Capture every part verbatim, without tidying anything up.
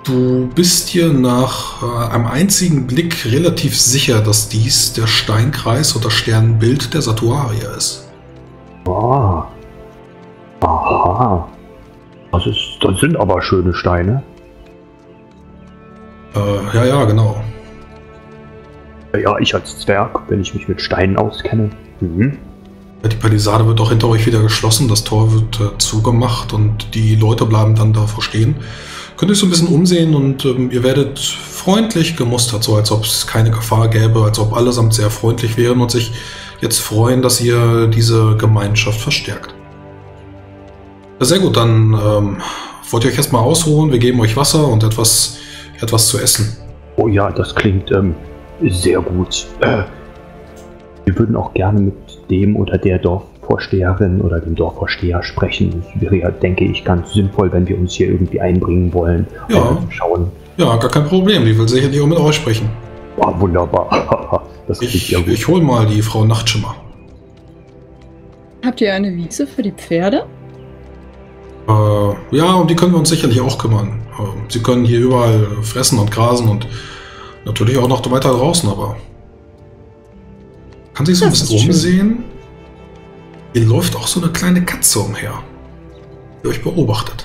Du bist dir nach äh, einem einzigen Blick relativ sicher, dass dies der Steinkreis oder Sternbild der Satuarier ist. Ah. Aha. Das, ist, das sind aber schöne Steine. Äh, ja, ja, genau. Ja, ich als Zwerg, wenn ich mich mit Steinen auskenne. Mhm. Die Palisade wird auch hinter euch wieder geschlossen, das Tor wird äh, zugemacht und die Leute bleiben dann davor stehen. Könnt euch so ein bisschen umsehen und ähm, ihr werdet freundlich gemustert, so als ob es keine Gefahr gäbe, als ob allesamt sehr freundlich wären und sich jetzt freuen, dass ihr diese Gemeinschaft verstärkt. Sehr gut, dann ähm, wollt ihr euch erstmal ausruhen, wir geben euch Wasser und etwas, etwas zu essen. Oh ja, das klingt ähm, sehr gut. Äh, wir würden auch gerne mit dem oder der Dorfvorsteherin oder dem Dorfvorsteher sprechen. Das wäre ja, denke ich, ganz sinnvoll, wenn wir uns hier irgendwie einbringen wollen. Ja, äh, schauen. Ja, gar kein Problem, die will sicherlich auch mit euch sprechen. Oh, wunderbar. Das klingt Ich, ja gut. ich hol mal die Frau Nachtschimmer. Habt ihr eine Wiese für die Pferde? Äh, ja, um die können wir uns sicherlich auch kümmern. Äh, sie können hier überall fressen und grasen und natürlich auch noch weiter draußen, aber kann sich so ein Das bisschen ist schön. umsehen. Hier läuft auch so eine kleine Katze umher, die euch beobachtet.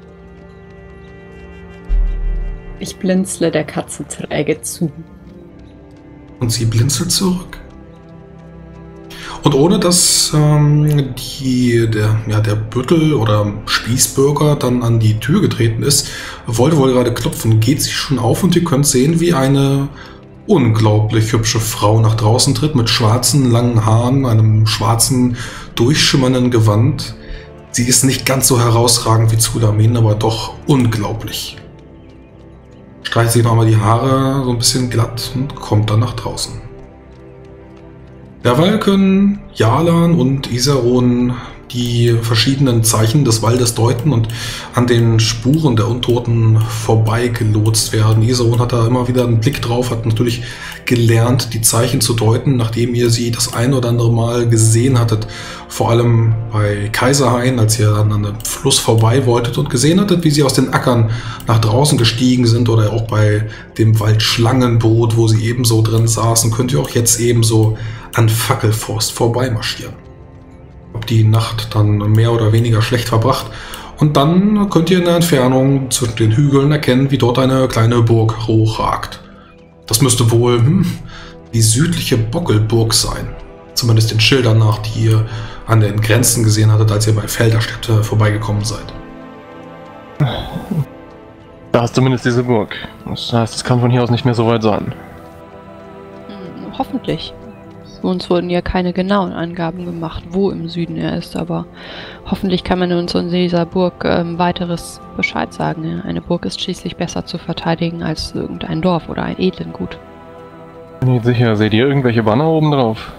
Ich blinzle der Katze träge zu. Und sie blinzelt zurück. Und ohne dass ähm, die, der, ja, der Büttel oder Spießbürger dann an die Tür getreten ist, wollte wohl gerade klopfen, geht sie schon auf und ihr könnt sehen, wie eine unglaublich hübsche Frau nach draußen tritt mit schwarzen, langen Haaren, einem schwarzen, durchschimmernden Gewand. Sie ist nicht ganz so herausragend wie Zulamin, aber doch unglaublich. Streicht sich nochmal die Haare so ein bisschen glatt und kommt dann nach draußen. Derweil können Jalan und Isaron die verschiedenen Zeichen des Waldes deuten und an den Spuren der Untoten vorbeigelotst werden. Isaron hat da immer wieder einen Blick drauf, hat natürlich gelernt, die Zeichen zu deuten, nachdem ihr sie das ein oder andere Mal gesehen hattet. Vor allem bei Kaiserhain, als ihr dann an dem Fluss vorbei wolltet und gesehen hattet, wie sie aus den Ackern nach draußen gestiegen sind, oder auch bei dem Waldschlangenbrot, wo sie ebenso drin saßen, könnt ihr auch jetzt ebenso an Fackelforst vorbeimarschieren. Habt die Nacht dann mehr oder weniger schlecht verbracht und dann könnt ihr in der Entfernung zwischen den Hügeln erkennen, wie dort eine kleine Burg hochragt. Das müsste wohl hm, die südliche Bockelburg sein. Zumindest den Schildern nach, die ihr an den Grenzen gesehen hattet, als ihr bei Felderstätte vorbeigekommen seid. Da ist zumindest diese Burg. Das heißt, es kann von hier aus nicht mehr so weit sein. Hm, hoffentlich. Uns wurden ja keine genauen Angaben gemacht, wo im Süden er ist, aber hoffentlich kann man uns in dieser Burg ähm, weiteres Bescheid sagen. Ja? Eine Burg ist schließlich besser zu verteidigen als irgendein Dorf oder ein Edlengut. Bin nicht sicher, seht ihr irgendwelche Banner oben drauf?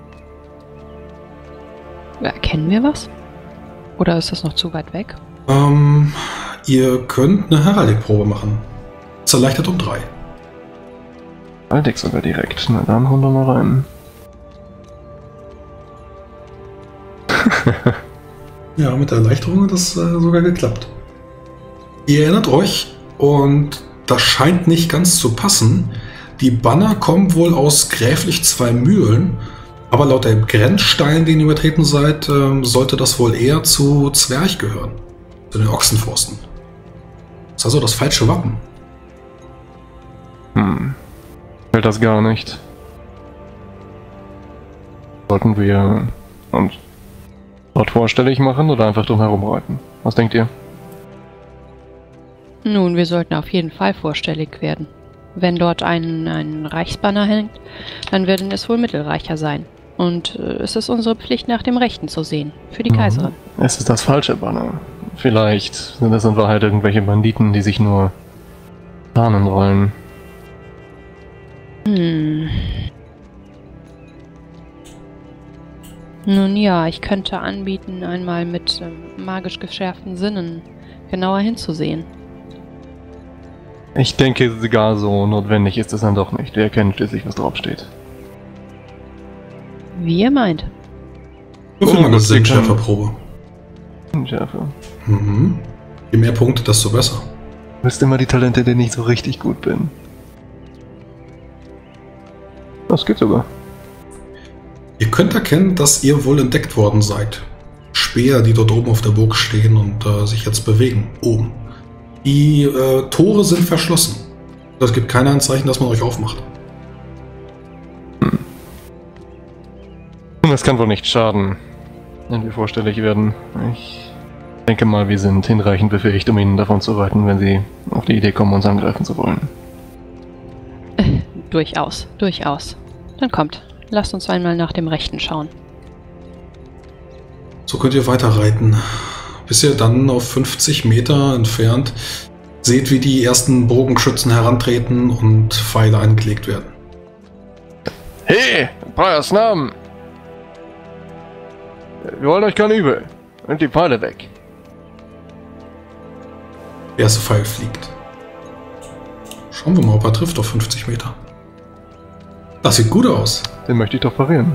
Erkennen wir was? Oder ist das noch zu weit weg? Ähm, ihr könnt eine Heraldikprobe machen. Es erleichtert um drei. Aldex sogar direkt. Na dann hauen wir mal rein. Ja, mit der Erleichterung hat das äh, sogar geklappt. Ihr erinnert euch, und das scheint nicht ganz zu passen, die Banner kommen wohl aus gräflich zwei Mühlen, aber laut dem Grenzstein, den ihr übertreten seid, äh, sollte das wohl eher zu Zwerch gehören. Zu den Ochsenforsten. Das ist also das falsche Wappen. Hm. Fällt das gar nicht. Sollten wir uns dort vorstellig machen oder einfach drum herum reiten? Was denkt ihr? Nun, wir sollten auf jeden Fall vorstellig werden. Wenn dort ein, ein Reichsbanner hängt, dann werden es wohl Mittelreicher sein. Und äh, es ist unsere Pflicht, nach dem Rechten zu sehen. Für die Mhm. Kaiserin. Es ist das falsche Banner. Vielleicht sind es in Wahrheit irgendwelche Banditen, die sich nur tarnen wollen. Hm. Nun ja, ich könnte anbieten, einmal mit ähm, magisch geschärften Sinnen genauer hinzusehen. Ich denke, gar so notwendig ist es dann doch nicht. Wir erkennen schließlich, was draufsteht. Wie ihr meint. Würfel Oh, mal eine das hier kann- Sinnschärferprobe. Schärfe. Mhm. Je mehr Punkte, desto besser. Wisst immer die Talente, denen ich so richtig gut bin. Das geht sogar. Ihr könnt erkennen, dass ihr wohl entdeckt worden seid. Speer, die dort oben auf der Burg stehen und äh, sich jetzt bewegen. Oben. Die äh, Tore sind verschlossen. Das gibt kein Anzeichen, dass man euch aufmacht. Hm. Das kann wohl nicht schaden, wenn wir vorstellig werden. Ich denke mal, wir sind hinreichend befähigt, um ihnen davon zu reiten, wenn sie auf die Idee kommen, uns angreifen zu wollen. Äh, durchaus, durchaus. Dann kommt, lasst uns einmal nach dem Rechten schauen. So könnt ihr weiterreiten, bis ihr dann auf fünfzig Meter entfernt seht, wie die ersten Bogenschützen herantreten und Pfeile eingelegt werden. Hey, Breyers Namen! Wir wollen euch kein Übel. Nehmt die Pfeile weg. Der erste Pfeil fliegt. Schauen wir mal, ob er trifft auf fünfzig Meter. Das sieht gut aus. Den möchte ich doch parieren.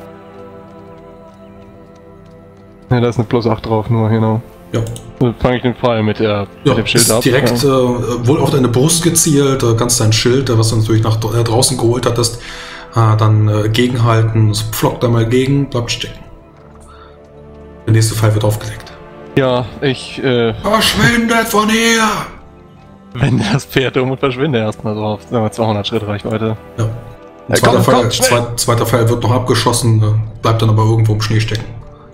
Ja, da ist eine Plus acht drauf, nur, genau. Ja. Dann fange ich den Pfeil mit, der, Ja, mit dem Schild ist ab. direkt Ja. äh, wohl auf deine Brust gezielt, äh, ganz dein Schild, äh, was du natürlich nach äh, draußen geholt hattest, äh, dann äh, gegenhalten, es pflockt einmal gegen, bleibt stecken. Der nächste Pfeil wird aufgelegt. Ja, ich, äh, Verschwindet von hier! wende das Pferd um und verschwinde erstmal so auf, sagen wir, zweihundert Schritt Reichweite. Ja. Ein Ja, zweiter, komm, Pfeil, komm, schnell! zweit, zweiter Pfeil wird noch abgeschossen, äh, bleibt dann aber irgendwo im Schnee stecken.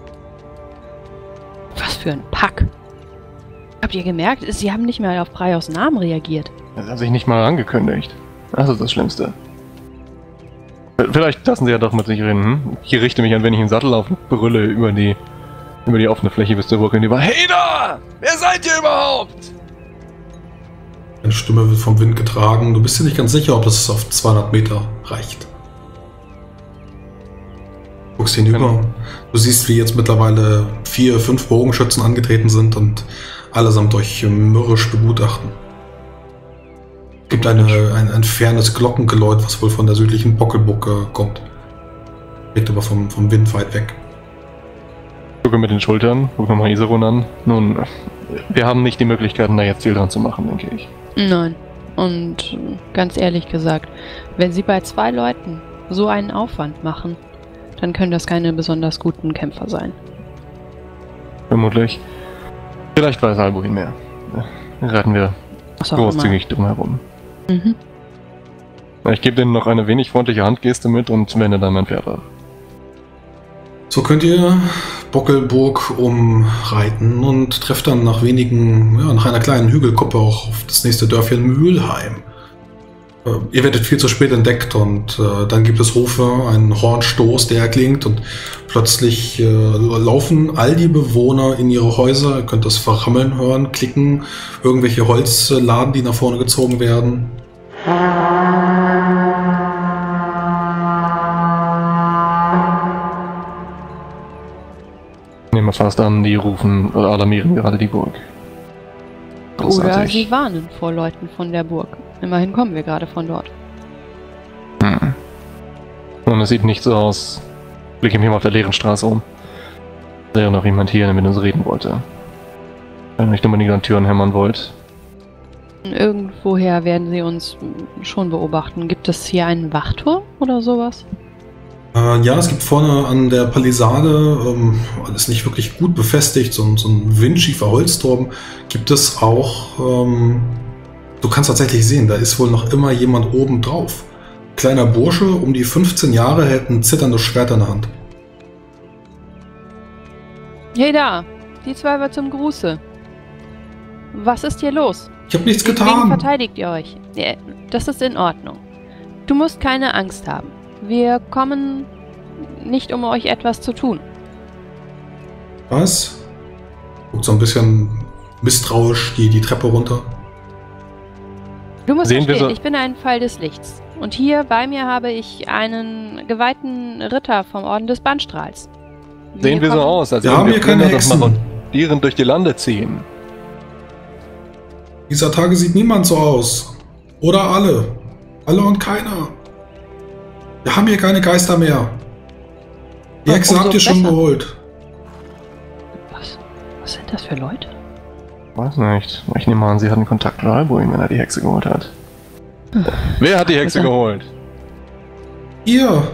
Was für ein Pack. Habt ihr gemerkt, sie haben nicht mehr auf Breyers Namen reagiert. Das hat sich nicht mal angekündigt. Das ist das Schlimmste. V- Vielleicht lassen sie ja doch mit sich reden. Hm? Ich richte mich an, wenn ich im Sattel auf und brülle über die, über die offene Fläche bis zur Burg hinüber. Hey da! Wer seid ihr überhaupt? Deine Stimme wird vom Wind getragen. Du bist dir nicht ganz sicher, ob das auf zweihundert Meter reicht. Du guckst hinüber. Genau. Du siehst, wie jetzt mittlerweile vier, fünf Bogenschützen angetreten sind und allesamt euch mürrisch begutachten. Es gibt eine, ein, ein fernes Glockengeläut, was wohl von der südlichen Bockelburg äh, kommt. Liegt aber vom, vom Wind weit weg. Ich gucke mit den Schultern, gucke nochmal Iserun an. Nun, wir haben nicht die Möglichkeiten, da jetzt viel dran zu machen, denke ich. Nein. Und äh, ganz ehrlich gesagt, wenn sie bei zwei Leuten so einen Aufwand machen, dann können das keine besonders guten Kämpfer sein. Vermutlich. Vielleicht weiß Albuin mehr. Reiten wir Was auch immer. großzügig drumherum. Mhm. Ich gebe denen noch eine wenig freundliche Handgeste mit und wende dann mein Pferd ab. So könnt ihr Bockelburg umreiten und trefft dann nach wenigen, ja, nach einer kleinen Hügelkuppe auch auf das nächste Dörfchen Mühlheim. Äh, ihr werdet viel zu spät entdeckt und äh, dann gibt es Rufe, einen Hornstoß, der erklingt und plötzlich äh, laufen all die Bewohner in ihre Häuser. Ihr könnt das Verrammeln hören, klicken, irgendwelche Holzladen, die nach vorne gezogen werden. Ich nehme fast an, die rufen oder alarmieren gerade die Burg. Oder Großartig. sie warnen vor Leuten von der Burg. Immerhin kommen wir gerade von dort. Hm. Und es sieht nicht so aus. Ich blicke mich mal auf der leeren Straße um. Wäre noch jemand hier, der mit uns reden wollte. Wenn ihr nicht unbedingt an Türen hämmern wollt. Irgendwoher werden sie uns schon beobachten. Gibt es hier einen Wachturm oder sowas? Äh, ja, es gibt vorne an der Palisade, ähm, alles nicht wirklich gut befestigt, so, ein- so ein windschiefer Holzturm, gibt es auch, ähm, du kannst tatsächlich sehen, da ist wohl noch immer jemand oben drauf. Kleiner Bursche, um die fünfzehn Jahre, hält ein zitterndes Schwert in der Hand. Hey da, die Zwölfer zum Gruße. Was ist hier los? Ich habe nichts Wegen getan. verteidigt ihr euch. Ja, das ist in Ordnung. Du musst keine Angst haben. Wir kommen nicht, um euch etwas zu tun. Was? Guckt so ein bisschen misstrauisch die, die Treppe runter. Du musst Sehen wir verstehen, so- ich bin ein Fall des Lichts. Und hier bei mir habe ich einen geweihten Ritter vom Orden des Bannstrahls. Sehen wir so kommen- aus, als Wir würden haben wir hier keine Kinder das Hexen. Marodierend durch die Lande ziehen. Dieser Tage sieht niemand so aus. Oder alle. Alle und keiner. Wir haben hier keine Geister mehr. Die Ja, Hexe umso habt ihr schon besser. geholt. Was, was sind das für Leute? Weiß nicht. Ich nehme an, sie hatten Kontakt mit Albuin, wenn er die Hexe geholt hat. Wer hat die Hexe Also- geholt? Ihr!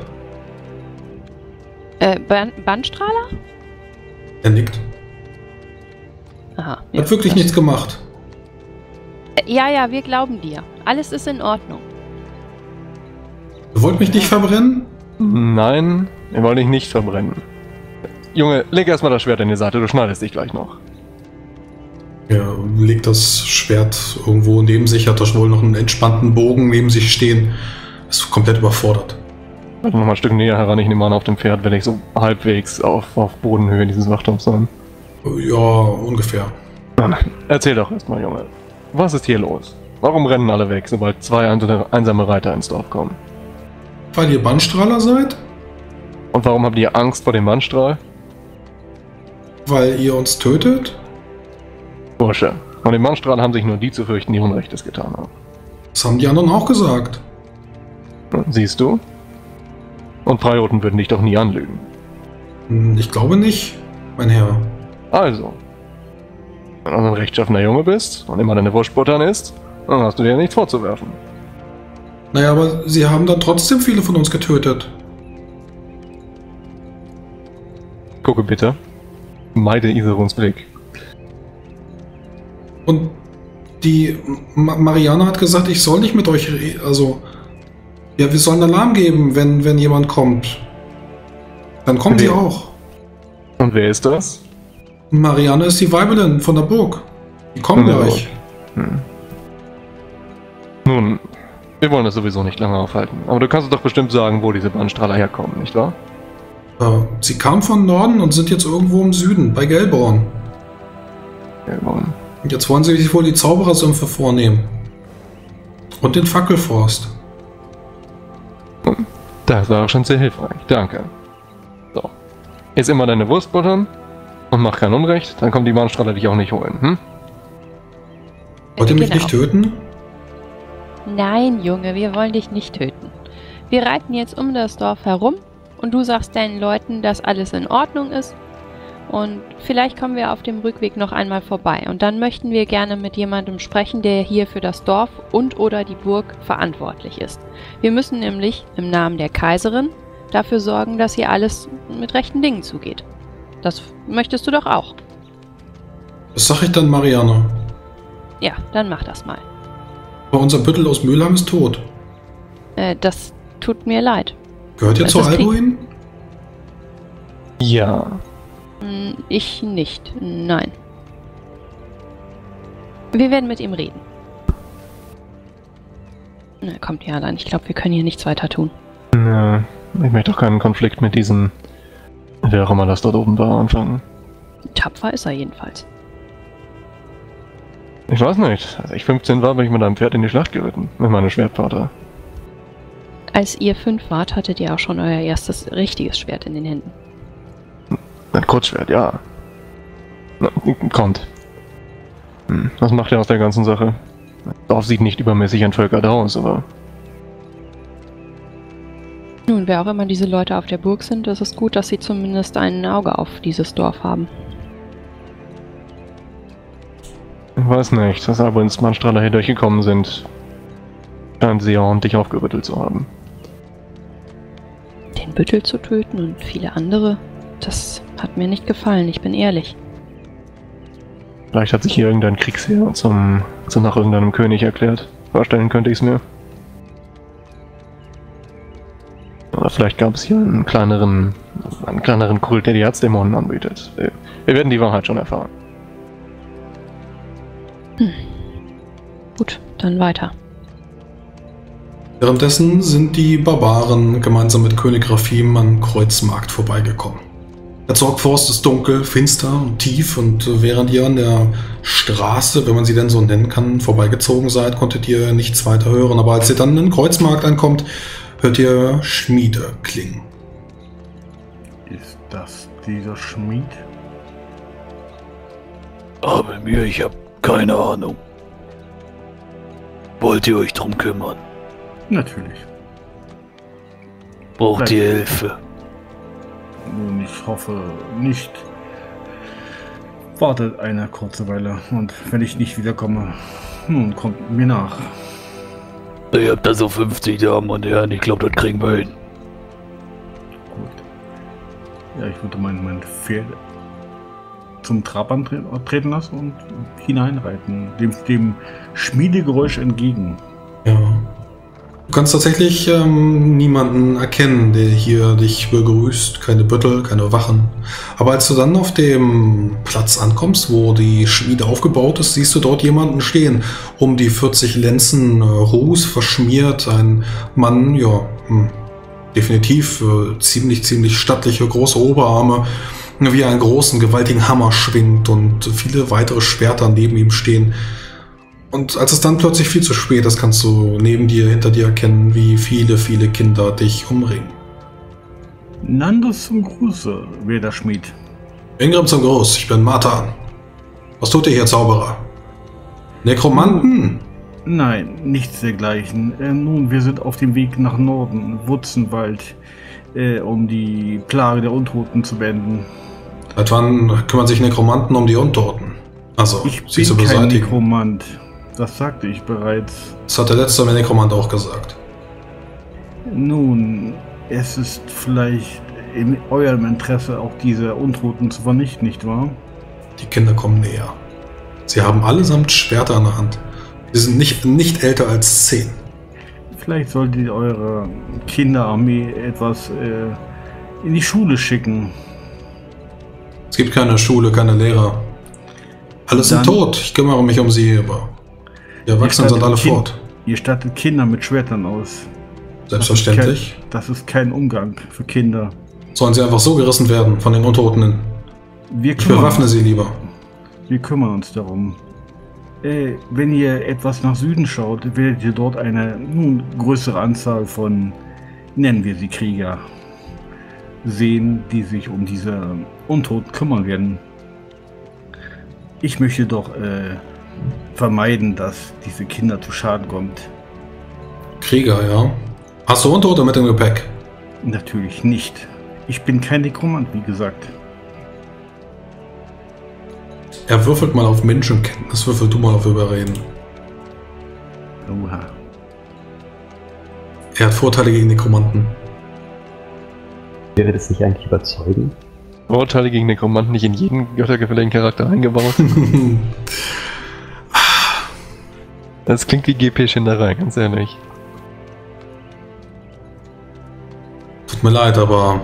Äh, Ban- Bandstrahler? Er nickt. Aha. Hat wirklich das- nichts gemacht. Äh, Ja, ja, wir glauben dir. Alles ist in Ordnung. Ihr wollt mich nicht verbrennen? Nein, wir wollen dich nicht verbrennen. Junge, leg erstmal das Schwert in die Seite, du schneidest dich gleich noch. Er legt das Schwert irgendwo neben sich, hat da wohl noch einen entspannten Bogen neben sich stehen. Ist komplett überfordert. Also noch mal ein Stück näher heran, ich nehme an, auf dem Pferd werde ich so halbwegs auf, auf Bodenhöhe dieses Wachturms sein. Ja, ungefähr. Erzähl doch erstmal, Junge. Was ist hier los? Warum rennen alle weg, sobald zwei einsame Reiter ins Dorf kommen? Weil ihr Bandstrahler seid? Und warum habt ihr Angst vor dem Bandstrahl? Weil ihr uns tötet? Bursche, von dem Bandstrahl haben sich nur die zu fürchten, die Unrechtes getan haben. Das haben die anderen auch gesagt. Siehst du? Und Prioten würden dich doch nie anlügen. Hm, Ich glaube nicht, mein Herr. Also, wenn du ein rechtschaffener Junge bist und immer deine Wurst buttern isst, dann hast du dir nichts vorzuwerfen. Naja, aber sie haben dann trotzdem viele von uns getötet. Gucke bitte. Meide Iseruns Blick. Und die Ma Mariana hat gesagt, ich soll nicht mit euch reden. Also, ja, wir sollen Alarm geben, wenn, wenn jemand kommt. Dann kommen die Wer? auch. Und wer ist das? Mariana ist die Weibelin von der Burg. Die kommen Von der gleich. Hm. Nun, wir wollen das sowieso nicht lange aufhalten. Aber du kannst uns doch bestimmt sagen, wo diese Bandstrahler herkommen, nicht wahr? Ja, sie kamen von Norden und sind jetzt irgendwo im Süden, bei Gelborn. Gelborn. Und jetzt wollen sie sich wohl die Zauberersümpfe vornehmen. Und den Fackelforst. Das war auch schon sehr hilfreich. Danke. So. Jetzt immer deine Wurst buttern und mach kein Unrecht, dann kommen die Bandstrahler dich auch nicht holen, hm? Wollt ihr mich Genau. nicht töten? Nein, Junge, wir wollen dich nicht töten. Wir reiten jetzt um das Dorf herum und du sagst deinen Leuten, dass alles in Ordnung ist. Und vielleicht kommen wir auf dem Rückweg noch einmal vorbei. Und dann möchten wir gerne mit jemandem sprechen, der hier für das Dorf und oder die Burg verantwortlich ist. Wir müssen nämlich im Namen der Kaiserin dafür sorgen, dass hier alles mit rechten Dingen zugeht. Das möchtest du doch auch. Das sag ich dann Mariana. Ja, dann mach das mal. Aber unser Büttel aus Mülheim ist tot. Äh, das tut mir leid. Gehört ihr Das zu ist Albuin? Ja. Hm, Ich nicht, nein. Wir werden mit ihm reden. Na, kommt ja dann. Ich glaube, wir können hier nichts weiter tun. Ja, ich möchte doch keinen Konflikt mit diesem, wer auch immer das dort oben war, anfangen. Tapfer ist er jedenfalls. Ich weiß nicht. Als ich fünfzehn war, bin ich mit einem Pferd in die Schlacht geritten. Mit meinem Schwertvater. Als ihr fünf wart, hattet ihr auch schon euer erstes richtiges Schwert in den Händen. Ein Kurzschwert, ja. Na, kommt. Hm, was macht er aus der ganzen Sache? Das Dorf sieht nicht übermäßig entvölkert aus, aber... Nun, wer auch immer diese Leute auf der Burg sind, es ist gut, dass sie zumindest ein Auge auf dieses Dorf haben. Ich weiß nicht, dass aber ins Mannstrahler hier durchgekommen sind. Scheint sie ordentlich aufgerüttelt zu haben. Den Büttel zu töten und viele andere, das hat mir nicht gefallen, ich bin ehrlich. Vielleicht hat sich hier irgendein Kriegsherr zum, zum nach irgendeinem König erklärt. Vorstellen könnte ich es mir. Oder vielleicht gab es hier einen kleineren, einen kleineren Kult, der die Herzdämonen anbietet. Wir, wir werden die Wahrheit schon erfahren. Hm. Gut, dann weiter. Währenddessen sind die Barbaren gemeinsam mit König Rafim an Kreuzmarkt vorbeigekommen. Der Zorgforst ist dunkel, finster und tief und während ihr an der Straße, wenn man sie denn so nennen kann, vorbeigezogen seid, konntet ihr nichts weiter hören. Aber als ihr dann in den Kreuzmarkt ankommt, hört ihr Schmiede klingen. Ist das dieser Schmied? Aber mir, ich hab keine Ahnung. Wollt ihr euch drum kümmern? Natürlich. Braucht ihr Natürlich. Hilfe? Nun, ich hoffe nicht. Wartet eine kurze Weile und wenn ich nicht wiederkomme, nun kommt mir nach. Ich hab da so fünfzig Damen und Herren, ich glaube, das kriegen wir hin. Gut. Ja, ich würde mein, mein Pferd zum Trabant tre treten lassen und hineinreiten, dem, dem Schmiedegeräusch entgegen. Ja. Du kannst tatsächlich ähm, niemanden erkennen, der hier dich begrüßt. Keine Büttel, keine Wachen. Aber als du dann auf dem Platz ankommst, wo die Schmiede aufgebaut ist, siehst du dort jemanden stehen. Um die vierzig Lenzen äh, Ruß verschmiert. Ein Mann, ja, hm, definitiv äh, ziemlich, ziemlich stattliche, große Oberarme, wie er einen großen, gewaltigen Hammer schwingt und viele weitere Schwerter neben ihm stehen. Und als es dann plötzlich viel zu spät ist, kannst du neben dir, hinter dir erkennen, wie viele, viele Kinder dich umringen. Nandus zum Gruße, wer der Schmied. Ingrim zum Gruß, ich bin Martha. Was tut ihr hier, Zauberer? Nekromanten? Nein, nichts dergleichen. Äh, nun, wir sind auf dem Weg nach Norden, Wurzenwald, äh, um die Plage der Untoten zu beenden. Seit wann kümmern sich Nekromanten um die Untoten? Also, Ich sie bin zu kein beseitigen. Nekromant. Das sagte ich bereits. Das hat der letzte Nekromant auch gesagt. Nun, es ist vielleicht in eurem Interesse, auch diese Untoten zu vernichten, nicht wahr? Die Kinder kommen näher. Sie haben allesamt Schwerter in der Hand. Sie sind nicht, nicht älter als zehn. Vielleicht solltet ihr eure Kinderarmee etwas äh, in die Schule schicken. Es gibt keine Schule, keine Lehrer. Alle sind Dann- tot. Ich kümmere mich um sie, aber die Erwachsenen sind alle Kind- fort. Ihr stattet Kinder mit Schwertern aus. Selbstverständlich. Das ist kein, das ist kein Umgang für Kinder. Sollen sie einfach so gerissen werden von den Untoten? Wir Ich bewaffne sie lieber. Wir kümmern uns darum. Äh, wenn ihr etwas nach Süden schaut, werdet ihr dort eine nun, größere Anzahl von, nennen wir sie Krieger, sehen, die sich um diese Untoten kümmern werden. Ich möchte doch äh, vermeiden, dass diese Kinder zu Schaden kommt. Krieger, ja. Hast du Untote mit dem Gepäck? Natürlich nicht. Ich bin kein Nekromant, wie gesagt. Er würfelt mal auf Menschenkenntnis. Würfel du mal auf Überreden. Oha. Er hat Vorteile gegen Nekromanten. Wäre das nicht eigentlich überzeugend? Vorteile gegen Nekromanten nicht in jeden göttergefälligen Charakter eingebaut. Das klingt wie G P-Schinderei, ganz ehrlich. Tut mir leid, aber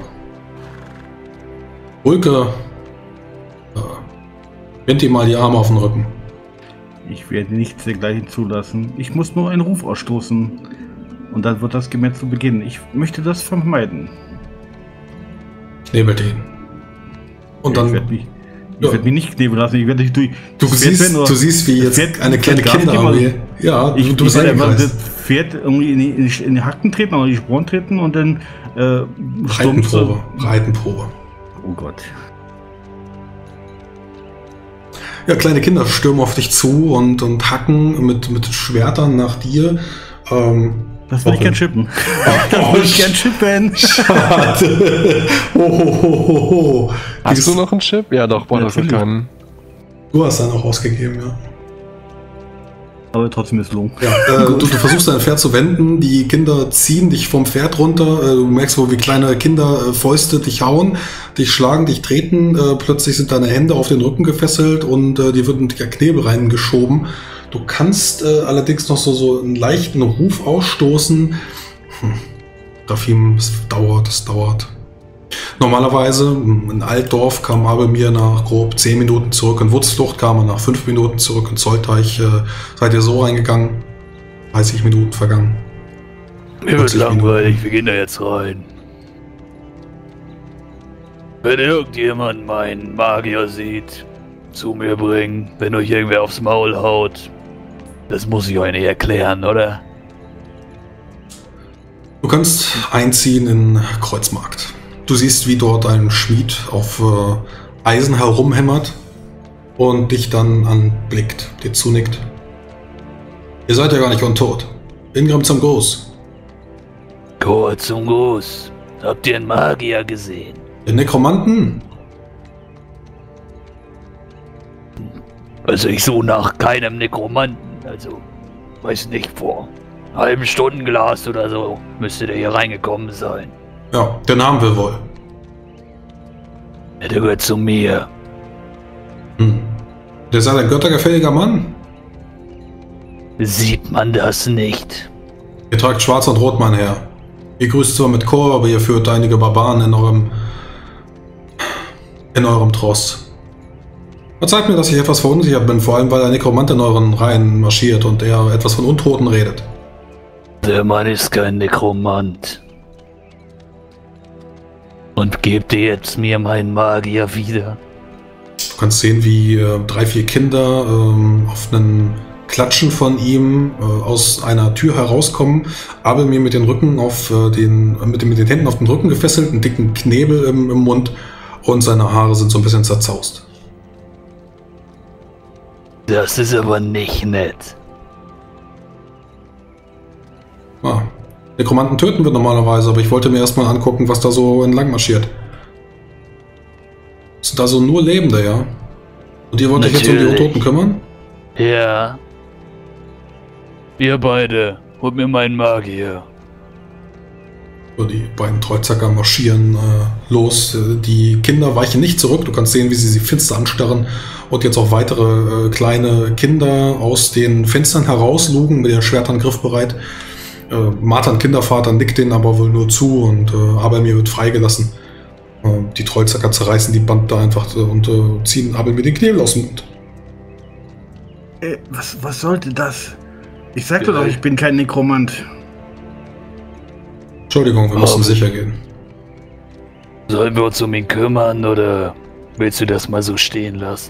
Ulke, äh, bind ihm mal die Arme auf den Rücken. Ich werde nichts dergleichen zulassen. Ich muss nur einen Ruf ausstoßen. Und dann wird das Gemetzel beginnen. Ich möchte das vermeiden. Knebelt ihn. Und dann, ich werde mich, ich ja. werd mich nicht knebeln lassen. Ich werde dich durch. du, das siehst, Pferd werden, du siehst, wie jetzt Pferd- eine kleine Pferd gar nicht Kinderarmee. immer- Ja, Ich, du, du ich bist werde einfach das eingekreist. Pferd irgendwie in die, in die, in die Hacken treten oder in die Sporen treten und dann äh, Reitenprobe. Reitenprobe. Oh Gott. Ja, kleine Kinder stürmen auf dich zu und, und hacken mit, mit Schwertern nach dir. Ähm, Das würde ich gern chippen. Das würde ich gern chippen. Schade. Oh, oh, oh, oh, oh. Hast Dies- du noch einen Chip? Ja doch, boah, das wird Natürlich. keinen. Du hast einen auch ausgegeben, ja. Aber trotzdem ist Lohn. Ja, äh, du, du versuchst dein Pferd zu wenden, die Kinder ziehen dich vom Pferd runter, äh, du merkst wohl, wie kleine Kinder äh, Fäuste dich hauen, dich schlagen, dich treten, äh, plötzlich sind deine Hände auf den Rücken gefesselt und äh, dir wird ein Knebel reingeschoben. Du kannst äh, allerdings noch so, so einen leichten Ruf ausstoßen. Hm. Rafim, es dauert, es dauert. Normalerweise in Altdorf kam Abelmir nach grob zehn Minuten zurück. In Wurzflucht kam er nach fünf Minuten zurück. In Zollteich äh, seid ihr so reingegangen. dreißig Minuten vergangen. Mir wird vierzig langweilig, wir gehen da jetzt rein. Wenn irgendjemand meinen Magier sieht, zu mir bringen, wenn euch irgendwer aufs Maul haut. Das muss ich euch nicht erklären, oder? Du kannst einziehen in Kreuzmarkt. Du siehst, wie dort ein Schmied auf äh, Eisen herumhämmert und dich dann anblickt, dir zunickt. Ihr seid ja gar nicht untot. Ingrim zum Gruß. Chor zum Gruß. Habt ihr einen Magier gesehen? Den Nekromanten? Also ich suche nach keinem Nekromanten. Also, weiß nicht, vor einem halben Stundenglas oder so müsste der hier reingekommen sein. Ja, den haben wir wohl. Der gehört zu mir. Hm. Der ist ein göttergefälliger Mann. Sieht man das nicht? Ihr tragt schwarz und rot, mein Herr. Ihr grüßt zwar mit Chor, aber ihr führt einige Barbaren in eurem... in eurem Tross. Verzeiht mir, dass ich etwas verunsichert bin, vor allem weil ein Nekromant in euren Reihen marschiert und er etwas von Untoten redet. Der Mann ist kein Nekromant. Und gebt ihr jetzt mir meinen Magier wieder. Du kannst sehen, wie äh, drei, vier Kinder ähm, auf einen Klatschen von ihm äh, aus einer Tür herauskommen. Abel mir mit den Rücken auf äh, den, äh, mit, den, mit den Händen auf den Rücken gefesselt, einen dicken Knebel im, im Mund und seine Haare sind so ein bisschen zerzaust. Das ist aber nicht nett. Ah, Nekromanten töten wir normalerweise, aber ich wollte mir erstmal angucken, was da so entlang marschiert. Sind da so nur Lebende, ja? Und ihr wollt euch jetzt um die Untoten kümmern? Ja. Ihr beide, holt mir meinen Magier. So, die beiden Treuzacker marschieren äh, los. Die Kinder weichen nicht zurück. Du kannst sehen, wie sie sie finster anstarren und jetzt auch weitere äh, kleine Kinder aus den Fenstern herauslugen mit ihren Schwertern griffbereit. Äh, Marthan, Kindervater, nickt denen aber wohl nur zu und äh, Abelmir wird freigelassen. Äh, die Treuzacker zerreißen die Band da einfach äh, und äh, ziehen Abelmir den Knebel aus dem Mund. Äh, was, was sollte das? Ich sagte doch, ich bin kein Nekromant. Entschuldigung, wir müssen sicher gehen. Sollen wir uns um ihn kümmern oder willst du das mal so stehen lassen?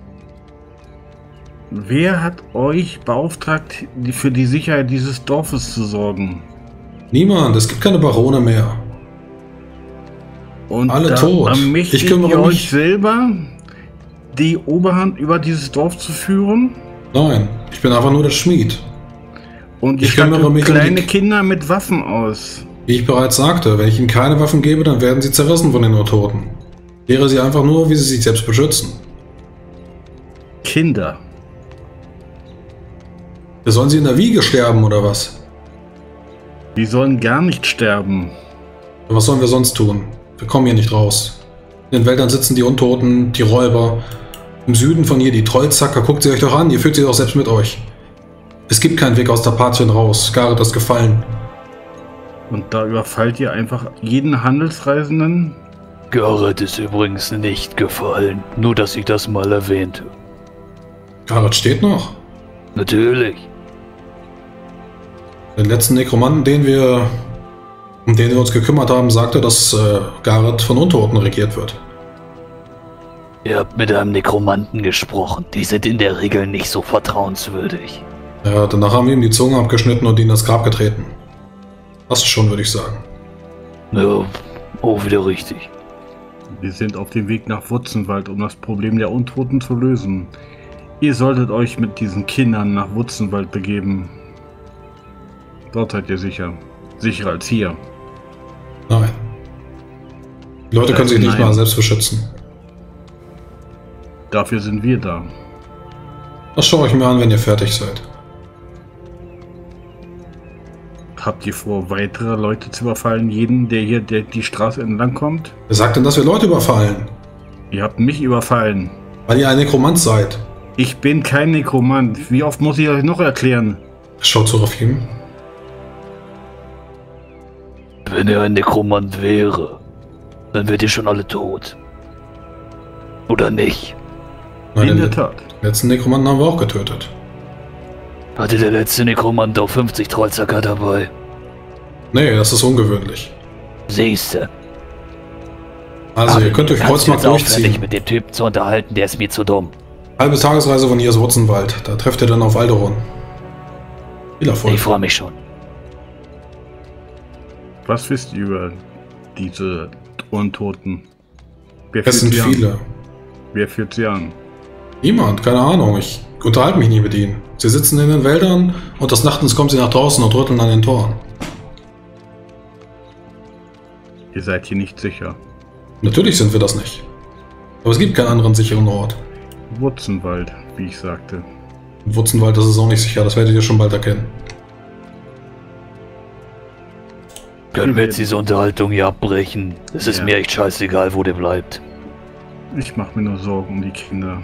Wer hat euch beauftragt, die- für die Sicherheit dieses Dorfes zu sorgen? Niemand, es gibt keine Barone mehr. Und Alle da tot. ermächtigt Ich kümmere ihr mich- euch selber, die Oberhand über dieses Dorf zu führen? Nein, ich bin einfach nur der Schmied. Und Ich ich stattet kümmere mich um kleine die- Kinder mit Waffen aus. Wie ich bereits sagte, wenn ich ihnen keine Waffen gebe, dann werden sie zerrissen von den Untoten. Lehre sie einfach nur, wie sie sich selbst beschützen. Kinder. Da sollen sie in der Wiege sterben, oder was? Die sollen gar nicht sterben. Was sollen wir sonst tun? Wir kommen hier nicht raus. In den Wäldern sitzen die Untoten, die Räuber. Im Süden von hier die Trollzacker. Guckt sie euch doch an, ihr führt sie doch selbst mit euch. Es gibt keinen Weg aus der Partien raus. Gareth ist gefallen. Und da überfallt ihr einfach jeden Handelsreisenden? Gareth ist übrigens nicht gefallen. Nur, dass ich das mal erwähnte. Gareth steht noch. Natürlich. Den letzten Nekromanten, den wir, um den wir uns gekümmert haben, sagte, dass äh, Gareth von Untoten regiert wird. Ihr habt mit einem Nekromanten gesprochen. Die sind in der Regel nicht so vertrauenswürdig. Ja, danach haben wir ihm die Zunge abgeschnitten und ihn ins Grab getreten. Passt schon, würde ich sagen. Ja, auch wieder richtig. Wir sind auf dem Weg nach Wutzenwald, um das Problem der Untoten zu lösen. Ihr solltet euch mit diesen Kindern nach Wutzenwald begeben. Dort seid ihr sicher. Sicherer als hier. Nein. Die Leute können sich nicht Nein. mal selbst beschützen. Dafür sind wir da. Das schaue ich mir an, wenn ihr fertig seid. Habt ihr vor, weitere Leute zu überfallen? Jeden, der hier der die Straße entlang kommt? Wer sagt denn, dass wir Leute überfallen? Ihr habt mich überfallen. Weil ihr ein Nekromant seid. Ich bin kein Nekromant. Wie oft muss ich euch noch erklären? Schaut zu Rafim. Wenn er ein Nekromant wäre, dann wärt ihr schon alle tot. Oder nicht? Nein, In den der Tat. letzten Nekromanten haben wir auch getötet. Hatte der letzte Nekromant auch fünfzig Trollzacker dabei? Nee, das ist ungewöhnlich. Siehste. Also, ihr könnt euch Kreuzmark durchziehen. durchziehen. Mit dem Typen zu unterhalten, der ist mir zu dumm. Halbe Tagesreise von hier ist Wutzenwald. Da trefft ihr dann auf Alderon. Viel Erfolg. Ich freue mich schon. Was wisst ihr über diese Untoten? Wer Es sind führt sie viele. an? Wer führt sie an? Niemand, keine Ahnung. Ich unterhalte mich nie mit ihnen. Sie sitzen in den Wäldern und des Nachtens kommen sie nach draußen und rütteln an den Toren. Ihr seid hier nicht sicher. Natürlich sind wir das nicht. Aber es gibt keinen anderen sicheren Ort. Wutzenwald. wie ich sagte. Im Wurzenwald ist es auch nicht sicher, das werdet ihr schon bald erkennen. Können wir jetzt diese Unterhaltung hier abbrechen? Es ist Ja. mir echt scheißegal, wo der bleibt. Ich mache mir nur Sorgen um die Kinder.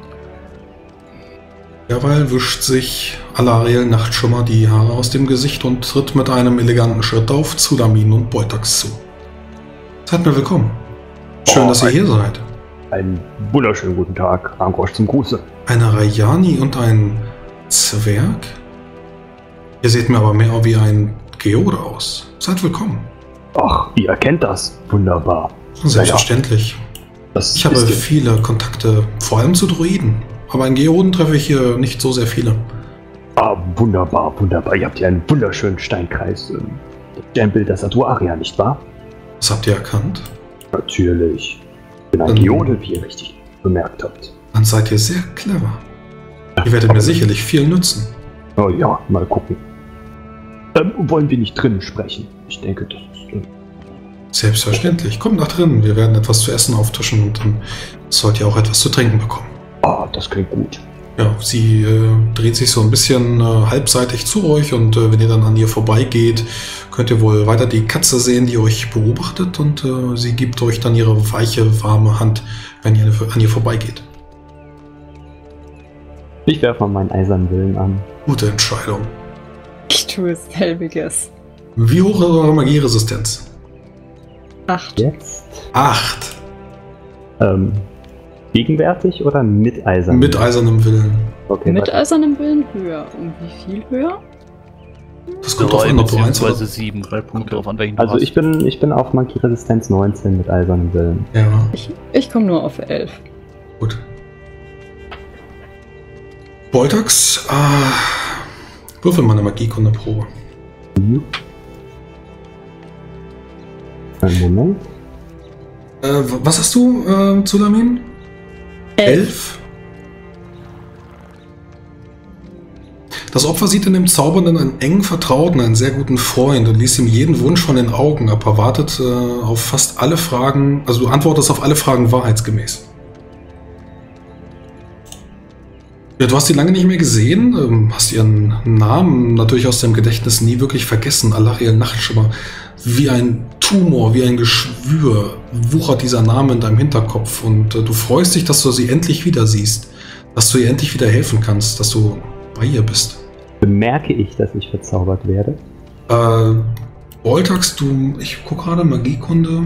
Derweil wischt sich Alariel Nachtschimmer die Haare aus dem Gesicht und tritt mit einem eleganten Schritt auf Zulamin und Beutax zu. Seid mir willkommen. Schön, Oh, dass ihr ein- hier seid. Einen wunderschönen guten Tag, Angrosch zum Gruße. Eine Rayani und ein Zwerg? Ihr seht mir aber mehr wie ein Geode aus. Seid willkommen. Ach, ihr erkennt das. Wunderbar. Selbstverständlich. Das Ich habe ist viele Kontakte, vor allem zu Druiden. Aber in Geoden treffe ich hier nicht so sehr viele. Ah, wunderbar, wunderbar. Ihr habt ja einen wunderschönen Steinkreis. ähm, Das Sternbild der Satuaria, nicht wahr? Was habt ihr erkannt? Natürlich. Ich bin ein Ähm. Geode, wie ihr richtig bemerkt habt. Dann seid ihr sehr clever. Ihr werdet mir sicherlich viel nützen. Oh ja, mal gucken. Ähm, wollen wir nicht drinnen sprechen? Ich denke, das ist... äh, Selbstverständlich. Kommt nach drinnen. Wir werden etwas zu essen auftischen und dann sollt ihr auch etwas zu trinken bekommen. Ah, das klingt gut. Ja, sie äh, dreht sich so ein bisschen äh, halbseitig zu euch und äh, wenn ihr dann an ihr vorbeigeht, könnt ihr wohl weiter die Katze sehen, die euch beobachtet und äh, sie gibt euch dann ihre weiche, warme Hand, wenn ihr an ihr vorbeigeht. Ich werfe mal meinen eisernen Willen an. Gute Entscheidung. Ich tue selbiges. Wie hoch ist eure Magieresistenz? Acht. Jetzt? Acht. Ähm, gegenwärtig oder mit eisernen? Mit eisernem Willen. Okay, Mit warte. eisernem Willen höher. Um wie viel höher? Das kommt drauf an, ob du eins beziehungsweise oder... sieben. Drei Kommt Punkte. drauf an, welchen du Also hast. ich bin, ich bin auf Magieresistenz neunzehn mit eisernem Willen. Ja, Ich, ich komme nur auf elf. gut. Beutax, äh, würfel mal eine Magiekunde-Probe. Jupp. Einen Moment. Äh, w- was hast du, äh, Zulamin? Elf. Das Opfer sieht in dem Zaubernden einen engen Vertrauten, einen sehr guten Freund und liest ihm jeden Wunsch von den Augen ab, aber wartet äh, auf fast alle Fragen, also du antwortest auf alle Fragen wahrheitsgemäß. Ja, du hast sie lange nicht mehr gesehen, ähm, hast ihren Namen natürlich aus deinem Gedächtnis nie wirklich vergessen. Alariel Nachtschimmer, wie ein Tumor, wie ein Geschwür wuchert dieser Name in deinem Hinterkopf und äh, du freust dich, dass du sie endlich wieder siehst, dass du ihr endlich wieder helfen kannst, dass du bei ihr bist. Bemerke ich, dass ich verzaubert werde? Äh, Boltax, du, ich guck gerade, Magiekunde.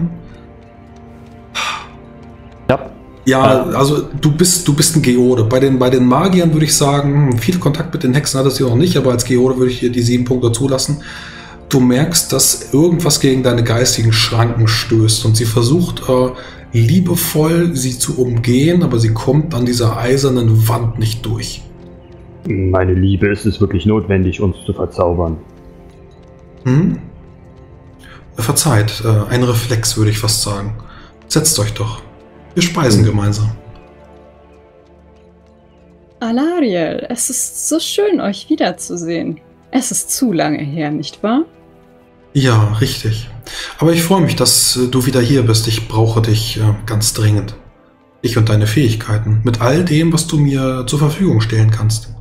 Ja. Ja, also du bist, du bist ein Geode. Bei den, bei den Magiern würde ich sagen, hm, viel Kontakt mit den Hexen hattest du noch nicht, aber als Geode würde ich dir die sieben Punkte zulassen. Du merkst, dass irgendwas gegen deine geistigen Schranken stößt und sie versucht äh, liebevoll sie zu umgehen, aber sie kommt an dieser eisernen Wand nicht durch. Meine Liebe, ist es wirklich notwendig, uns zu verzaubern? Hm? Verzeiht, äh, ein Reflex würde ich fast sagen. Setzt euch doch. Wir speisen gemeinsam. Alariel, es ist so schön, euch wiederzusehen. Es ist zu lange her, nicht wahr? Ja, richtig. Aber ich freue mich, dass äh, du wieder hier bist. Ich brauche dich äh, ganz dringend. Dich und deine Fähigkeiten. Mit all dem, was du mir zur Verfügung stellen kannst.